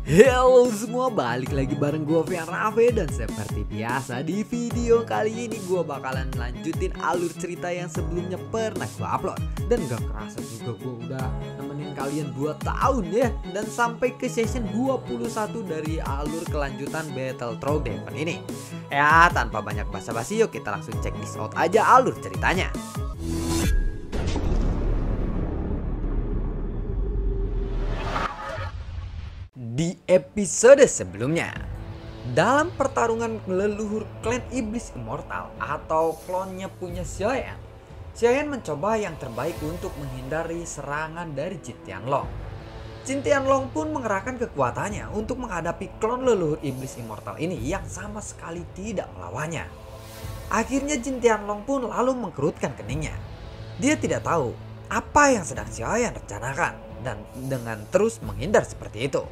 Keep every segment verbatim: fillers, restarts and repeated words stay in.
Halo semua, balik lagi bareng gue Fian Rafe. Dan seperti biasa di video kali ini gue bakalan lanjutin alur cerita yang sebelumnya pernah gue upload. Dan gak kerasa juga gue udah nemenin kalian dua tahun ya. Dan sampai ke session dua puluh satu dari alur kelanjutan Battle Through Devon ini. Ya tanpa banyak basa-basi, yuk kita langsung check this out aja alur ceritanya. Di episode sebelumnya, dalam pertarungan leluhur klan iblis immortal atau klonnya punya Xiaoyan, Xiaoyan mencoba yang terbaik untuk menghindari serangan dari Jin Tianlong. Jin Tianlong pun mengerahkan kekuatannya untuk menghadapi klon leluhur iblis immortal ini yang sama sekali tidak melawannya. Akhirnya Jin Tianlong pun lalu mengkerutkan keningnya. Dia tidak tahu apa yang sedang Xiaoyan rencanakan dan dengan terus menghindar seperti itu.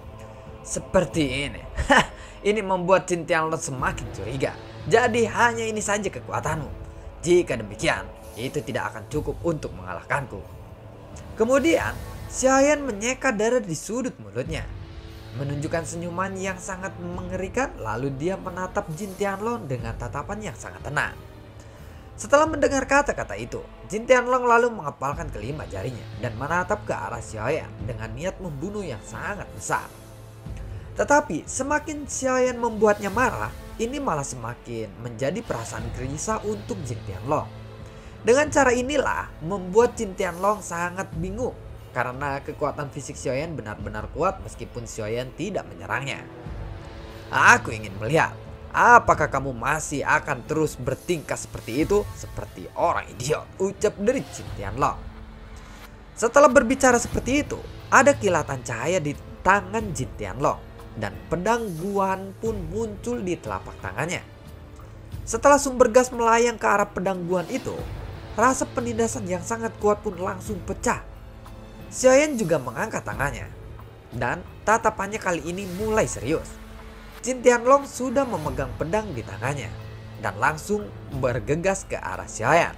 Seperti ini, ini membuat Jin Tianlong semakin curiga. Jadi hanya ini saja kekuatanmu. Jika demikian, itu tidak akan cukup untuk mengalahkanku. Kemudian, Xiaoyan menyeka darah di sudut mulutnya, menunjukkan senyuman yang sangat mengerikan. Lalu dia menatap Jin Tianlong dengan tatapan yang sangat tenang. Setelah mendengar kata-kata itu, Jin Tianlong lalu mengepalkan kelima jarinya dan menatap ke arah Xiaoyan dengan niat membunuh yang sangat besar. Tetapi semakin Xiaoyan membuatnya marah, ini malah semakin menjadi perasaan gelisah untuk Jin Tianlong. Dengan cara inilah membuat Jin Tianlong sangat bingung karena kekuatan fisik Xiaoyan benar-benar kuat meskipun Xiaoyan tidak menyerangnya. Aku ingin melihat apakah kamu masih akan terus bertingkah seperti itu, seperti orang idiot, ucap dari Jin Tianlong. Setelah berbicara seperti itu, ada kilatan cahaya di tangan Jin Tianlong. Dan pedang guan pun muncul di telapak tangannya. Setelah sumber gas melayang ke arah pedang guan itu, rasa penindasan yang sangat kuat pun langsung pecah. Xiaoyan juga mengangkat tangannya. Dan tatapannya kali ini mulai serius. Jin Tianlong sudah memegang pedang di tangannya dan langsung bergegas ke arah Xiaoyan.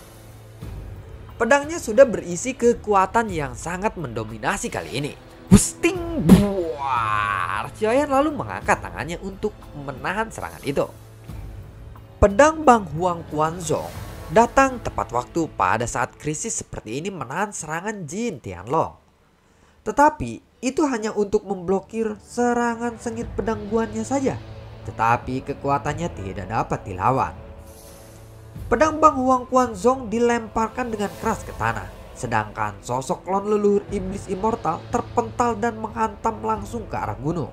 Pedangnya sudah berisi kekuatan yang sangat mendominasi kali ini. Busting buar. Xiaoyan lalu mengangkat tangannya untuk menahan serangan itu. Pedang Bang Huang Quanzong datang tepat waktu pada saat krisis seperti ini menahan serangan Jin Tianlong. Tetapi itu hanya untuk memblokir serangan sengit pedang guannya saja. Tetapi kekuatannya tidak dapat dilawan. Pedang Bang Huang Quanzong dilemparkan dengan keras ke tanah. Sedangkan sosok klon leluhur iblis immortal terpental dan menghantam langsung ke arah gunung.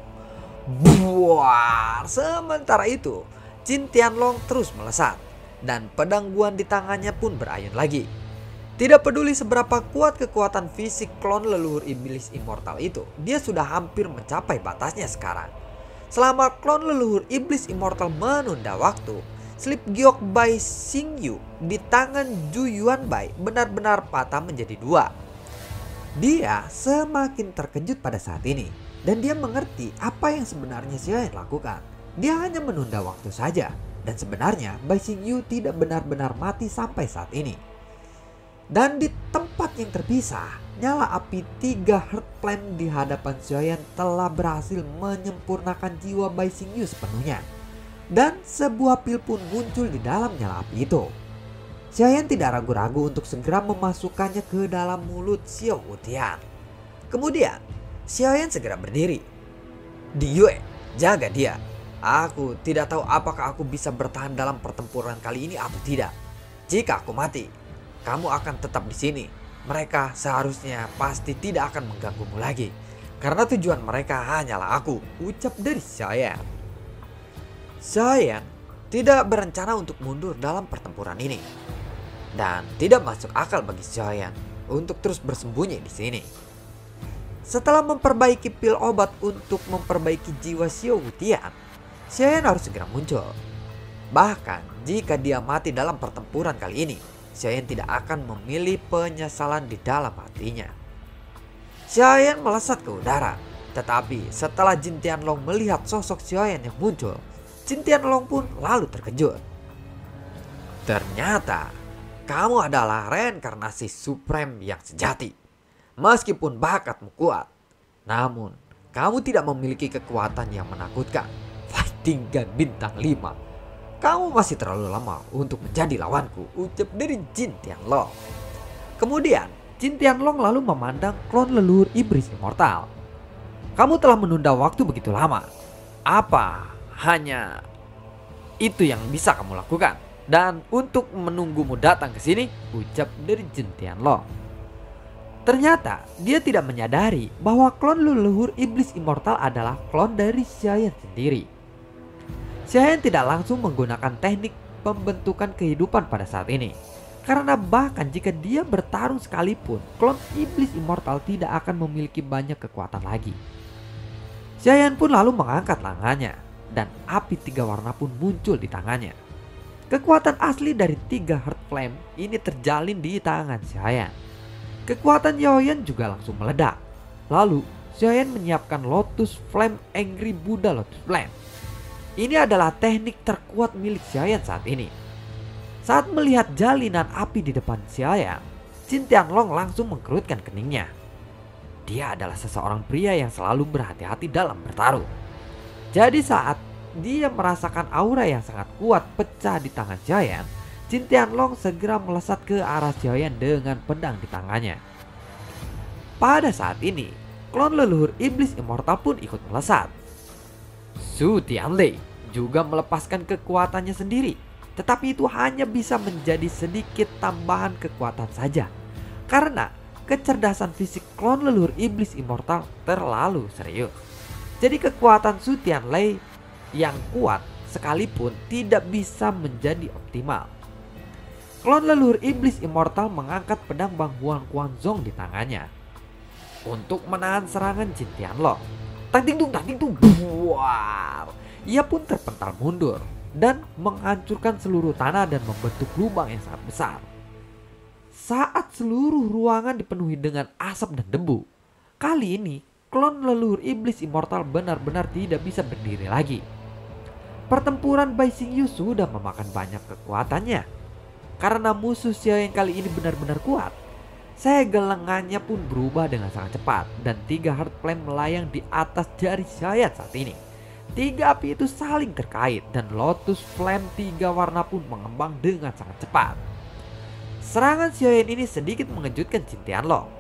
Buar. Sementara itu, Jin Tianlong terus melesat dan pedang guan di tangannya pun berayun lagi. Tidak peduli seberapa kuat kekuatan fisik klon leluhur iblis immortal itu, dia sudah hampir mencapai batasnya sekarang. Selama klon leluhur iblis immortal menunda waktu, Slip Giok Bai Xingyu di tangan Zhu Yuanbai benar-benar patah menjadi dua. Dia semakin terkejut pada saat ini dan dia mengerti apa yang sebenarnya Xiaoyan lakukan. Dia hanya menunda waktu saja dan sebenarnya Bai Xingyu tidak benar-benar mati sampai saat ini. Dan di tempat yang terpisah, nyala api tiga Heart Flame di hadapan Xiaoyan telah berhasil menyempurnakan jiwa Bai Xingyu sepenuhnya. Dan sebuah pil pun muncul di dalam nyala api itu. Xiaoyan tidak ragu-ragu untuk segera memasukkannya ke dalam mulut Xiao Wutian. Kemudian Xiaoyan segera berdiri. Diyue, jaga dia. Aku tidak tahu apakah aku bisa bertahan dalam pertempuran kali ini atau tidak. Jika aku mati, kamu akan tetap di sini. Mereka seharusnya pasti tidak akan mengganggumu lagi, karena tujuan mereka hanyalah aku, ucap dari Xiaoyan. Xiaoyan tidak berencana untuk mundur dalam pertempuran ini. Dan tidak masuk akal bagi Xiaoyan untuk terus bersembunyi di sini. Setelah memperbaiki pil obat untuk memperbaiki jiwa Xiao Wutian, Xiaoyan harus segera muncul. Bahkan jika dia mati dalam pertempuran kali ini, Xiaoyan tidak akan memilih penyesalan di dalam hatinya. Xiaoyan melesat ke udara. Tetapi setelah Jin Tianlong melihat sosok Xiaoyan yang muncul, Jin Tianlong pun lalu terkejut. Ternyata kamu adalah reinkarnasi Supreme yang sejati. Meskipun bakatmu kuat, namun Kamu tidak memiliki kekuatan yang menakutkan. Fighting Gun bintang lima. Kamu masih terlalu lama untuk menjadi lawanku, ucap dari Jin Tianlong. Kemudian, Jin Tianlong lalu memandang klon leluhur iblis immortal. Kamu telah menunda waktu begitu lama. Apa hanya itu yang bisa kamu lakukan? Dan untuk menunggumu datang ke sini, ucap dari Jin Tianlong. Ternyata dia tidak menyadari bahwa klon leluhur iblis immortal adalah klon dari Xiaoyan sendiri. Xiaoyan tidak langsung menggunakan teknik pembentukan kehidupan pada saat ini. Karena bahkan jika dia bertarung sekalipun, klon iblis immortal tidak akan memiliki banyak kekuatan lagi. Xiaoyan pun lalu mengangkat tangannya dan api tiga warna pun muncul di tangannya. Kekuatan asli dari tiga Heart Flame ini terjalin di tangan Xiaoyan. Kekuatan Xiaoyan juga langsung meledak. Lalu Xiaoyan menyiapkan Lotus Flame Angry Buddha Lotus Flame. Ini adalah teknik terkuat milik Xiaoyan saat ini. Saat melihat jalinan api di depan Xiaoyan, Jin Tianlong langsung mengkerutkan keningnya. Dia adalah seseorang pria yang selalu berhati-hati dalam bertarung. Jadi saat dia merasakan aura yang sangat kuat pecah di tangan Xiaoyan, Jin Tianlong segera melesat ke arah Xiaoyan dengan pedang di tangannya. Pada saat ini, klon leluhur iblis immortal pun ikut melesat. Su Tianlei juga melepaskan kekuatannya sendiri, tetapi itu hanya bisa menjadi sedikit tambahan kekuatan saja. Karena kecerdasan fisik klon leluhur iblis immortal terlalu serius. Jadi kekuatan Su Tianlei yang kuat sekalipun tidak bisa menjadi optimal. Klon leluhur iblis immortal mengangkat pedang Bang Huang Quanzong di tangannya untuk menahan serangan Jin Tianlong. Tang ting tung, tang ting tung, buar. Ia pun terpental mundur dan menghancurkan seluruh tanah dan membentuk lubang yang sangat besar. Saat seluruh ruangan dipenuhi dengan asap dan debu, kali ini klon leluhur iblis immortal benar-benar tidak bisa berdiri lagi. Pertempuran Bai Xingyu sudah memakan banyak kekuatannya. Karena musuh Xiaoyan kali ini benar-benar kuat, segel lengannya pun berubah dengan sangat cepat dan tiga Heart Flame melayang di atas jari Xiaoyan saat ini. Tiga api itu saling terkait dan Lotus Flame tiga warna pun mengembang dengan sangat cepat. Serangan Xiaoyan ini sedikit mengejutkan Jin Tianlong.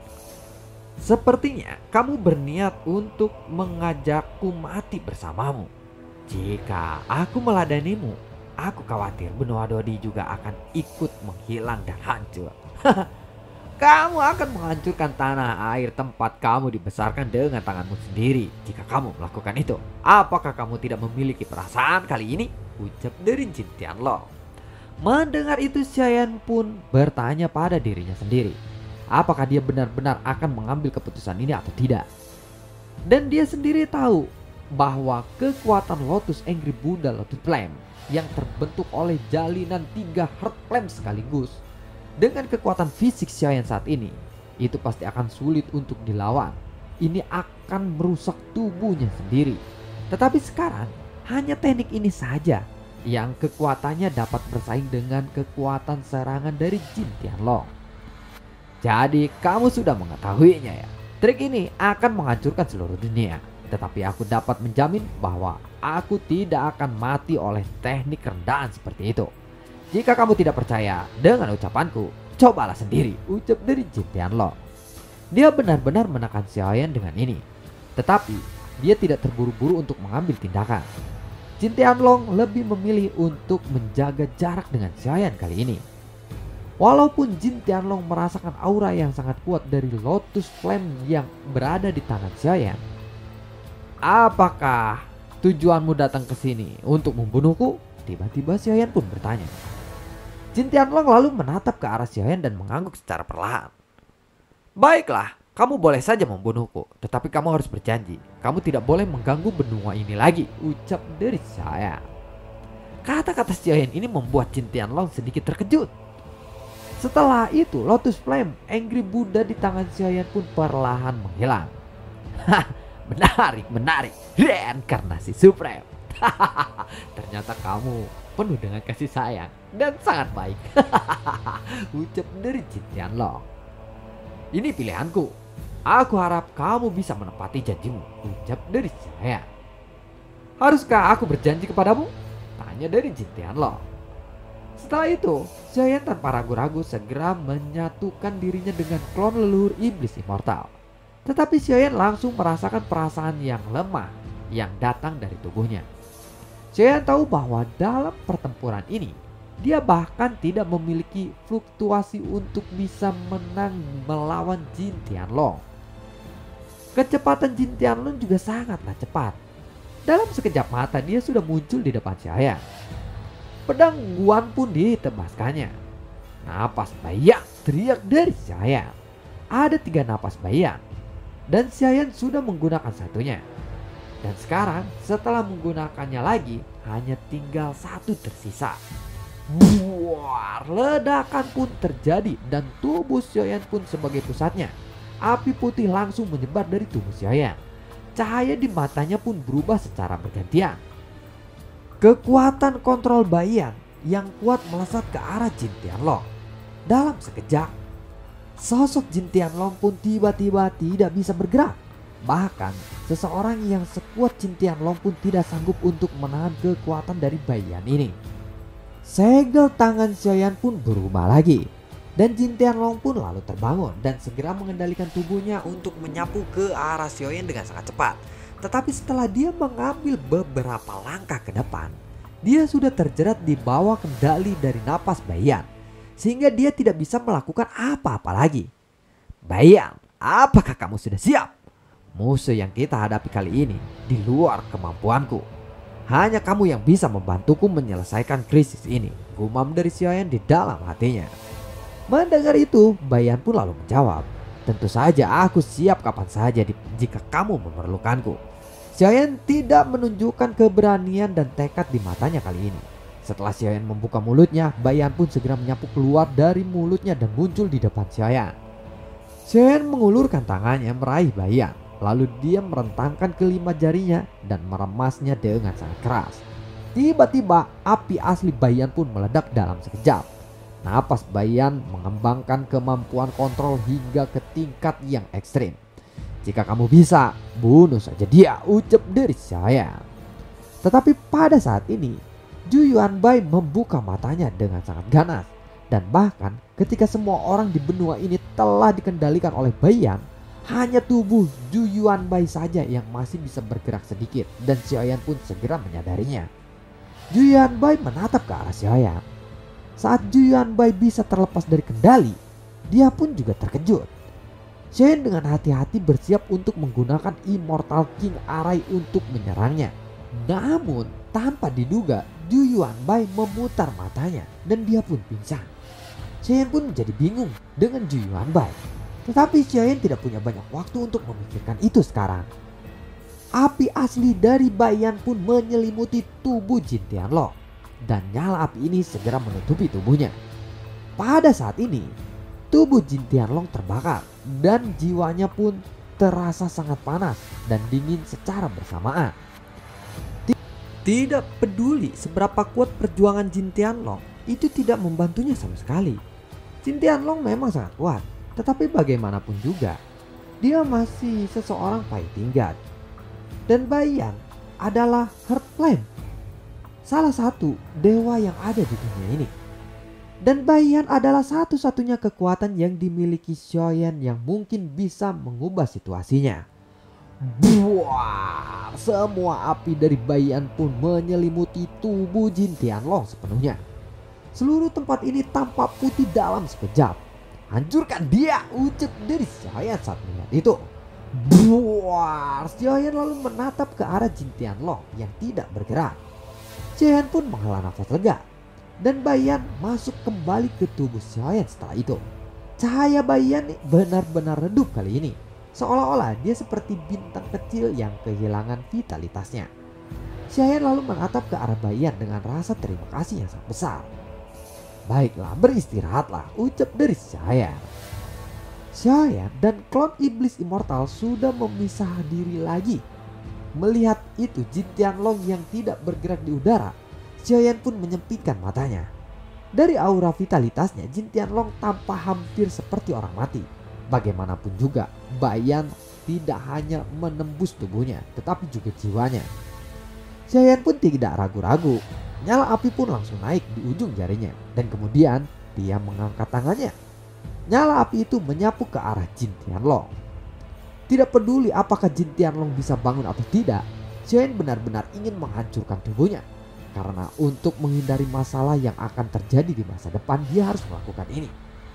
Sepertinya kamu berniat untuk mengajakku mati bersamamu. Jika aku meladenimu, aku khawatir benua Dodi juga akan ikut menghilang dan hancur. Kamu akan menghancurkan tanah air tempat kamu dibesarkan dengan tanganmu sendiri jika kamu melakukan itu. Apakah kamu tidak memiliki perasaan kali ini? Ucap dari Jin Tianlong. Mendengar itu Xiaoyan pun bertanya pada dirinya sendiri. Apakah dia benar-benar akan mengambil keputusan ini atau tidak? Dan dia sendiri tahu bahwa kekuatan Lotus Angry Buddha Lotus Flame yang terbentuk oleh jalinan tiga Heart Flame sekaligus dengan kekuatan fisik Xiaoyan saat ini, itu pasti akan sulit untuk dilawan. Ini akan merusak tubuhnya sendiri. Tetapi sekarang hanya teknik ini saja yang kekuatannya dapat bersaing dengan kekuatan serangan dari Jin Tianlong. Jadi kamu sudah mengetahuinya ya. Trik ini akan menghancurkan seluruh dunia. Tetapi aku dapat menjamin bahwa aku tidak akan mati oleh teknik rendahan seperti itu. Jika kamu tidak percaya dengan ucapanku, cobalah sendiri, ucap dari Jin Tianlong. Dia benar-benar menekan Xiaoyan dengan ini. Tetapi dia tidak terburu-buru untuk mengambil tindakan. Jin Tianlong lebih memilih untuk menjaga jarak dengan Xiaoyan kali ini. Walaupun Jin Tianlong merasakan aura yang sangat kuat dari Lotus Flame yang berada di tangan Xiaoyan. Apakah tujuanmu datang ke sini untuk membunuhku? Tiba-tiba Xiaoyan pun bertanya. Jin Tianlong lalu menatap ke arah Xiaoyan dan mengangguk secara perlahan. Baiklah, kamu boleh saja membunuhku, tetapi kamu harus berjanji, kamu tidak boleh mengganggu benua ini lagi, ucap dari Xiaoyan. Kata-kata Xiaoyan ini membuat Jin Tianlong sedikit terkejut. Setelah itu Lotus Flame Angry Buddha di tangan Xiaoyan pun perlahan menghilang. Hah. Menarik, menarik. Reinkarnasi Supreme. Ternyata kamu penuh dengan kasih sayang dan sangat baik. Ucap dari Jin Tianlong. Ini pilihanku. Aku harap kamu bisa menepati janjimu, ucap dari Xiaoyan. Haruskah aku berjanji kepadamu? Tanya dari Jin Tianlong. Setelah itu, Xiaoyan tanpa ragu-ragu segera menyatukan dirinya dengan klon leluhur iblis immortal. Tetapi Xiaoyan langsung merasakan perasaan yang lemah yang datang dari tubuhnya. Xiaoyan tahu bahwa dalam pertempuran ini, dia bahkan tidak memiliki fluktuasi untuk bisa menang melawan Jin Tianlong. Kecepatan Jin Tianlong juga sangatlah cepat. Dalam sekejap mata dia sudah muncul di depan Xiaoyan. Pedang Guan pun ditebaskannya. Napas Bayan, teriak dari Xiaoyan. Ada tiga napas Bayan, dan Xiaoyan sudah menggunakan satunya. Dan sekarang setelah menggunakannya lagi, hanya tinggal satu tersisa. Buar, ledakan pun terjadi dan tubuh Xiaoyan pun sebagai pusatnya. Api putih langsung menyebar dari tubuh Xiaoyan. Cahaya di matanya pun berubah secara bergantian. Kekuatan kontrol Bayan yang kuat melesat ke arah Jin Tianlong. Dalam sekejap, sosok Jin Tianlong pun tiba-tiba tidak bisa bergerak. Bahkan seseorang yang sekuat Jin Tianlong pun tidak sanggup untuk menahan kekuatan dari Bayan ini. Segel tangan Xiaoyan pun berubah lagi. Dan Jin Tianlong pun lalu terbangun dan segera mengendalikan tubuhnya untuk menyapu ke arah Xiaoyan dengan sangat cepat. Tetapi setelah dia mengambil beberapa langkah ke depan, dia sudah terjerat di bawah kendali dari napas Bayan. Sehingga dia tidak bisa melakukan apa-apa lagi. Bayan, apakah kamu sudah siap? Musuh yang kita hadapi kali ini di luar kemampuanku. Hanya kamu yang bisa membantuku menyelesaikan krisis ini, gumam dari Xiaoyan di dalam hatinya. Mendengar itu, Bayan pun lalu menjawab, tentu saja aku siap kapan saja jika kamu memerlukanku. Xiaoyan tidak menunjukkan keberanian dan tekad di matanya kali ini. Setelah Xiaoyan membuka mulutnya, Bayan pun segera menyapu keluar dari mulutnya dan muncul di depan Xiaoyan. Xiaoyan mengulurkan tangannya meraih Bayan. Lalu dia merentangkan kelima jarinya dan meremasnya dengan sangat keras. Tiba-tiba api asli Bayan pun meledak dalam sekejap. Napas Bayan mengembangkan kemampuan kontrol hingga ke tingkat yang ekstrim. Jika kamu bisa, bunuh saja dia, ucap dari Xiaoyan. Tetapi pada saat ini, Zhu Yuanbai membuka matanya dengan sangat ganas. Dan bahkan ketika semua orang di benua ini telah dikendalikan oleh Bayan, hanya tubuh Zhu Yuanbai saja yang masih bisa bergerak sedikit, dan Xiaoyan pun segera menyadarinya. Zhu Yuanbai menatap ke arah Xiaoyan. Saat Zhu Yuanbai bisa terlepas dari kendali, dia pun juga terkejut. Xiaoyan dengan hati-hati bersiap untuk menggunakan Immortal King Arai untuk menyerangnya. Namun tanpa diduga, Zhu Yuanbai memutar matanya dan dia pun pingsan. Xiaoyan pun menjadi bingung dengan Zhu Yuanbai. Tetapi Xiaoyan tidak punya banyak waktu untuk memikirkan itu sekarang. Api asli dari Bayan pun menyelimuti tubuh Jin Tianlong. Dan nyala api ini segera menutupi tubuhnya. Pada saat ini, tubuh Jin Tianlong terbakar. Dan jiwanya pun terasa sangat panas dan dingin secara bersamaan. Tidak peduli seberapa kuat perjuangan Jin Tianlong, itu tidak membantunya sama sekali. Jin Tianlong memang sangat kuat. Tetapi bagaimanapun juga, dia masih seseorang fighting god. Dan Bayan adalah Heartland, salah satu dewa yang ada di dunia ini. Dan Bayan adalah satu-satunya kekuatan yang dimiliki Xiaoyan yang mungkin bisa mengubah situasinya. Buar, semua api dari Bayan pun menyelimuti tubuh Jin Tianlong sepenuhnya. Seluruh tempat ini tampak putih dalam sekejap. Hancurkan dia, ucap dari Xiaoyan saat melihat itu. Buar, Xiaoyan lalu menatap ke arah Jin Tianlong yang tidak bergerak. Xiaoyan pun menghela nafas lega. Dan Bayan masuk kembali ke tubuh Xiaoyan setelah itu. Cahaya Bayan benar-benar redup kali ini. Seolah-olah dia seperti bintang kecil yang kehilangan vitalitasnya. Xiaoyan lalu menatap ke arah Bayan dengan rasa terima kasih yang sangat besar. Baiklah, beristirahatlah, ucap dari Xiaoyan. Xiaoyan dan klon iblis immortal sudah memisah diri lagi. Melihat itu Jin Tianlong yang tidak bergerak di udara, Xiaoyan pun menyempitkan matanya. Dari aura vitalitasnya, Jin Tianlong tampak hampir seperti orang mati. Bagaimanapun juga, Bayan tidak hanya menembus tubuhnya, tetapi juga jiwanya. Xiaoyan pun tidak ragu-ragu. Nyala api pun langsung naik di ujung jarinya, dan kemudian dia mengangkat tangannya. Nyala api itu menyapu ke arah Jin Tianlong. Tidak peduli apakah Jin Tianlong bisa bangun atau tidak, Xiaoyan benar-benar ingin menghancurkan tubuhnya. Karena untuk menghindari masalah yang akan terjadi di masa depan, dia harus melakukan ini.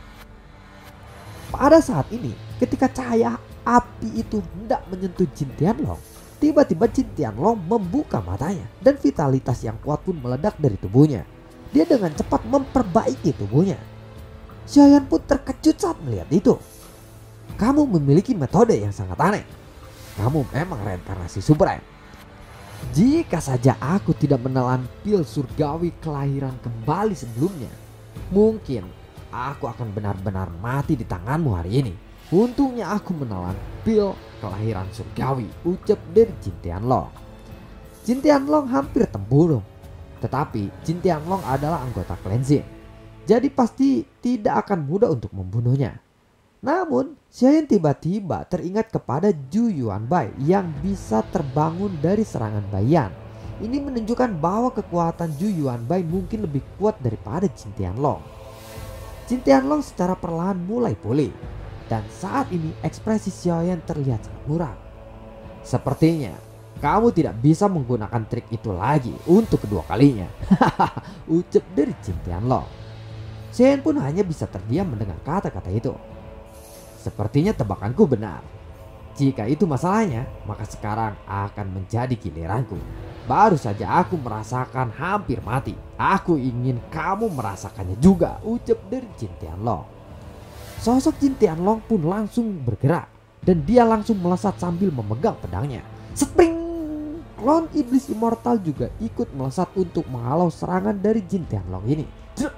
Pada saat ini, ketika cahaya api itu hendak menyentuh Jin Tianlong, tiba-tiba Jin Tianlong membuka matanya dan vitalitas yang kuat pun meledak dari tubuhnya. Dia dengan cepat memperbaiki tubuhnya. Xiaoyan pun terkejut saat melihat itu. Kamu memiliki metode yang sangat aneh. Kamu memang reinkarnasi Super M. Jika saja aku tidak menelan pil surgawi kelahiran kembali sebelumnya, mungkin aku akan benar-benar mati di tanganmu hari ini. Untungnya aku menelan pil kelahiran surgawi, ucap dari Jin Tianlong. Jin Tianlong hampir temburung. Tetapi Jin Tianlong adalah anggota klan Jin, jadi pasti tidak akan mudah untuk membunuhnya. Namun Xiaoyan tiba-tiba teringat kepada Zhu Yuanbai yang bisa terbangun dari serangan Bayan. Ini menunjukkan bahwa kekuatan Zhu Yuanbai mungkin lebih kuat daripada Jin Tianlong. Jin Tianlong secara perlahan mulai pulih. Dan saat ini ekspresi Xiaoyan terlihat sangat muram. Sepertinya kamu tidak bisa menggunakan trik itu lagi untuk kedua kalinya. Ucap dari Jin Tianlong. Xiaoyan pun hanya bisa terdiam mendengar kata-kata itu. Sepertinya tebakanku benar. Jika itu masalahnya, maka sekarang akan menjadi giliranku. Baru saja aku merasakan hampir mati. Aku ingin kamu merasakannya juga, ucap dari Jin Tianlong. Sosok Jin Tianlong pun langsung bergerak dan dia langsung melesat sambil memegang pedangnya. Spring! Klon iblis immortal juga ikut melesat untuk menghalau serangan dari Jin Tianlong ini.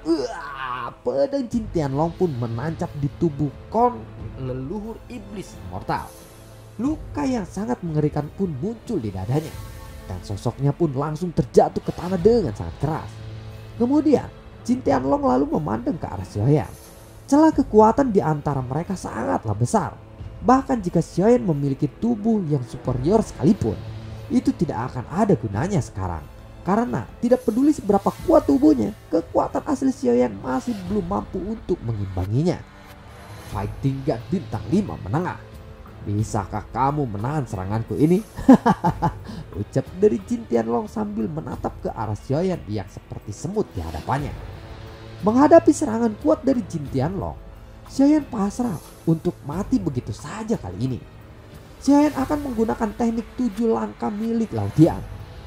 Pedang Jin Tianlong pun menancap di tubuh klon leluhur iblis immortal. Luka yang sangat mengerikan pun muncul di dadanya dan sosoknya pun langsung terjatuh ke tanah dengan sangat keras. Kemudian Jin Tianlong lalu memandang ke arah Xiaoyan. Celah kekuatan di antara mereka sangatlah besar. Bahkan jika Xiaoyan memiliki tubuh yang superior sekalipun, itu tidak akan ada gunanya sekarang. Karena tidak peduli seberapa kuat tubuhnya, kekuatan asli Xiaoyan masih belum mampu untuk mengimbanginya. Fighting God bintang lima menengah. Bisakah kamu menahan seranganku ini? Ucap dari Jin Tianlong sambil menatap ke arah Xiaoyan yang seperti semut di hadapannya. Menghadapi serangan kuat dari Jin Tianlong, Xiaoyan pasrah untuk mati begitu saja kali ini. Xiaoyan akan menggunakan teknik tujuh langkah milik Laudian.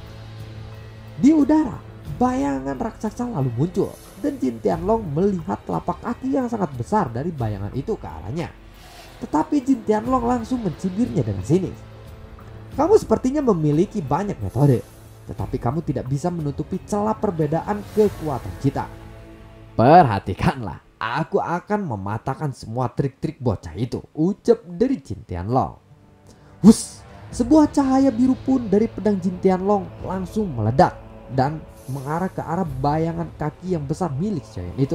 Di udara, bayangan raksasa lalu muncul dan Jin Tianlong melihat telapak kaki yang sangat besar dari bayangan itu ke arahnya. Tetapi Jin Tianlong langsung mencibirnya dengan sinis. Kamu sepertinya memiliki banyak metode, tetapi kamu tidak bisa menutupi celah perbedaan kekuatan kita. Perhatikanlah, aku akan mematahkan semua trik-trik bocah itu, ucap dari Jin Tianlong. Hus, sebuah cahaya biru pun dari pedang Jin Tianlong langsung meledak dan mengarah ke arah bayangan kaki yang besar milik Xiaoyan itu.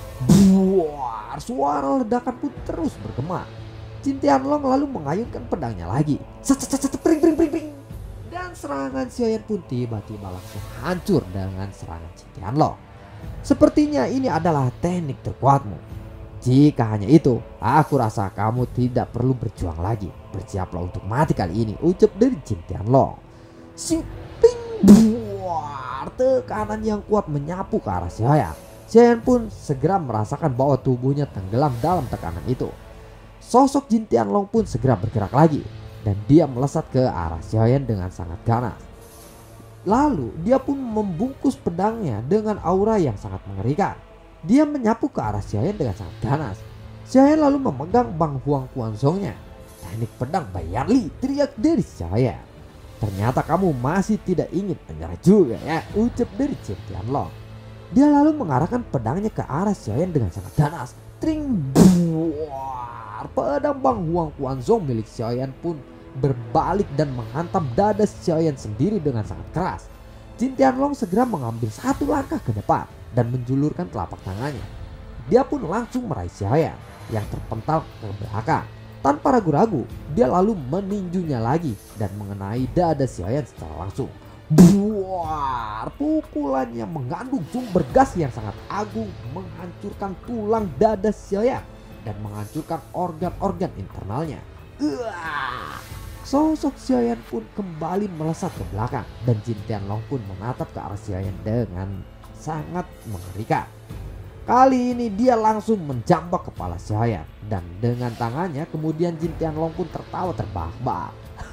Buar, suara ledakan pun terus bergema. Jin Tianlong lalu mengayunkan pedangnya lagi. Set, set, set, pring, pring, pring, pring. Dan serangan Xiaoyan pun tiba-tiba langsung hancur dengan serangan Jin Tianlong. Sepertinya ini adalah teknik terkuatmu. Jika hanya itu, aku rasa kamu tidak perlu berjuang lagi. Bersiaplah untuk mati kali ini, ucap dari Jin Tianlong. Siping, buar, tekanan yang kuat menyapu ke arah Xiaoyan. Xiaoyan pun segera merasakan bahwa tubuhnya tenggelam dalam tekanan itu. Sosok Jin Tianlong pun segera bergerak lagi dan dia melesat ke arah Xiaoyan dengan sangat ganas. Lalu dia pun membungkus pedangnya dengan aura yang sangat mengerikan. Dia menyapu ke arah Xiaoyan dengan sangat ganas. Xiaoyan lalu memegang Bang Huang Kuanzongnya. Teknik pedang Bayan Li, teriak dari Xiaoyan. Ternyata kamu masih tidak ingin menyerah juga ya, ucap dari Jin Tianlong. Dia lalu mengarahkan pedangnya ke arah Xiaoyan dengan sangat ganas. Tring, buar, pedang Bang Huang Kuanzong milik Xiaoyan pun berbalik dan menghantam dada Xiaoyan sendiri dengan sangat keras. Jin Tianlong segera mengambil satu langkah ke depan dan menjulurkan telapak tangannya. Dia pun langsung meraih Xiaoyan. yang terpental ke belakang. Tanpa ragu-ragu, dia lalu meninjunya lagi dan mengenai dada Xiaoyan secara langsung. Buar, pukulannya mengandung sumber gas yang sangat agung, menghancurkan tulang dada Xiaoyan dan menghancurkan organ-organ internalnya. Uah. Sosok Xiaoyan pun kembali melesat ke belakang dan Jin Tianlong pun menatap ke arah Xiaoyan dengan sangat mengerikan. Kali ini dia langsung menjambak kepala Xiaoyan dan dengan tangannya kemudian Jin Tianlong pun tertawa terbahak-bahak.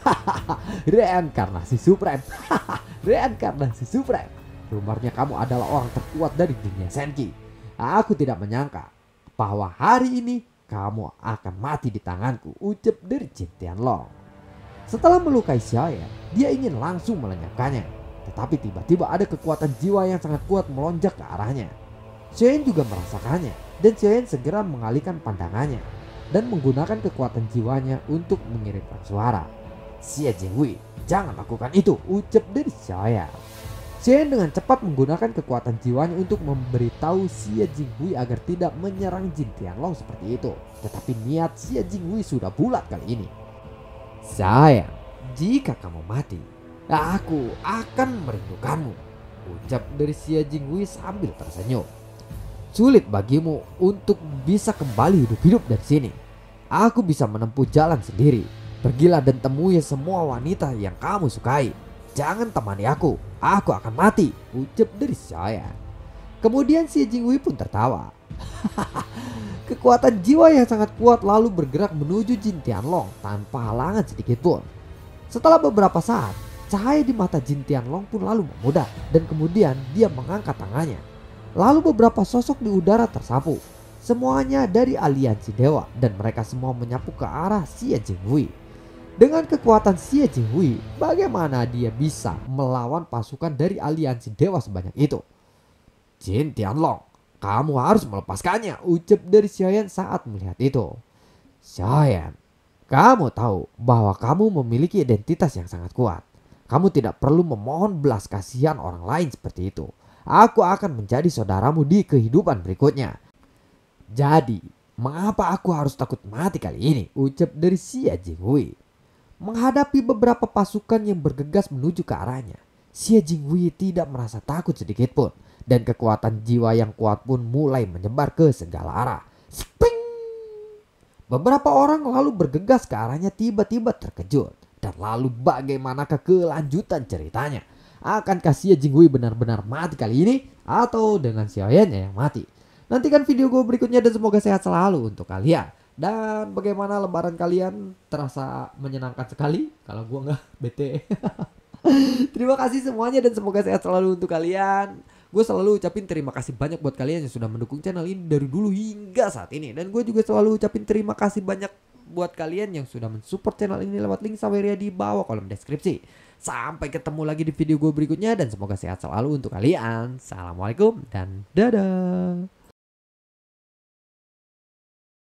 Reinkarnasi Supreme. Reinkarnasi Supreme. Rumornya kamu adalah orang terkuat dari dunia Senki. Aku tidak menyangka bahwa hari ini kamu akan mati di tanganku, ucap dari Jin Tianlong. Setelah melukai Xiaoyan, dia ingin langsung melenyapkannya. Tetapi tiba-tiba ada kekuatan jiwa yang sangat kuat melonjak ke arahnya. Xiaoyan juga merasakannya dan Xiaoyan segera mengalihkan pandangannya dan menggunakan kekuatan jiwanya untuk mengirimkan suara. Xie Jinghui, jangan lakukan itu, ucap dari Xiaoyan. Xiaoyan dengan cepat menggunakan kekuatan jiwanya untuk memberitahu Xie Jinghui agar tidak menyerang Jin Tianlong seperti itu. Tetapi niat Xie Jinghui sudah bulat kali ini. Sayang, jika kamu mati, aku akan merindukanmu, ucap dari Xie Jinghui sambil tersenyum. Sulit bagimu untuk bisa kembali hidup-hidup dari sini. Aku bisa menempuh jalan sendiri. Pergilah dan temui semua wanita yang kamu sukai. Jangan temani aku, aku akan mati, ucap dari saya. Kemudian Xie Jinghui pun tertawa. Kekuatan jiwa yang sangat kuat lalu bergerak menuju Jin Tianlong tanpa halangan sedikit pun. Setelah beberapa saat, cahaya di mata Jin Tianlong pun lalu memudar dan kemudian dia mengangkat tangannya. Lalu beberapa sosok di udara tersapu. Semuanya dari aliansi dewa dan mereka semua menyapu ke arah Xie Jinghui. Dengan kekuatan Xie Jinghui, bagaimana dia bisa melawan pasukan dari aliansi dewa sebanyak itu? Jin Tianlong, kamu harus melepaskannya, ucap dari Xiaoyan saat melihat itu. Xiaoyan, kamu tahu bahwa kamu memiliki identitas yang sangat kuat. Kamu tidak perlu memohon belas kasihan orang lain seperti itu. Aku akan menjadi saudaramu di kehidupan berikutnya. Jadi, mengapa aku harus takut mati kali ini? Ucap dari Xie Jinghui. Menghadapi beberapa pasukan yang bergegas menuju ke arahnya, Xie Jinghui tidak merasa takut sedikit pun. Dan kekuatan jiwa yang kuat pun mulai menyebar ke segala arah. Spring! Beberapa orang lalu bergegas ke arahnya tiba-tiba terkejut. Dan lalu bagaimanakah kelanjutan ceritanya? Akankah Xie Jinghui benar-benar mati kali ini? Atau dengan Xiaoyan yang mati? Nantikan video gue berikutnya dan semoga sehat selalu untuk kalian. Dan bagaimana lebaran kalian? Terasa menyenangkan sekali? Kalau gue nggak, bete. Terima kasih semuanya dan semoga sehat selalu untuk kalian. Gue selalu ucapin terima kasih banyak buat kalian yang sudah mendukung channel ini dari dulu hingga saat ini. Dan gue juga selalu ucapin terima kasih banyak buat kalian yang sudah mensupport channel ini lewat link Saweria di bawah kolom deskripsi. Sampai ketemu lagi di video gue berikutnya dan semoga sehat selalu untuk kalian. Assalamualaikum dan dadah.